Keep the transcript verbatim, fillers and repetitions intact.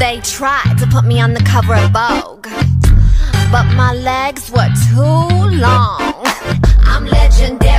They tried to put me on the cover of Vogue, but my legs were too long. I'm legendary.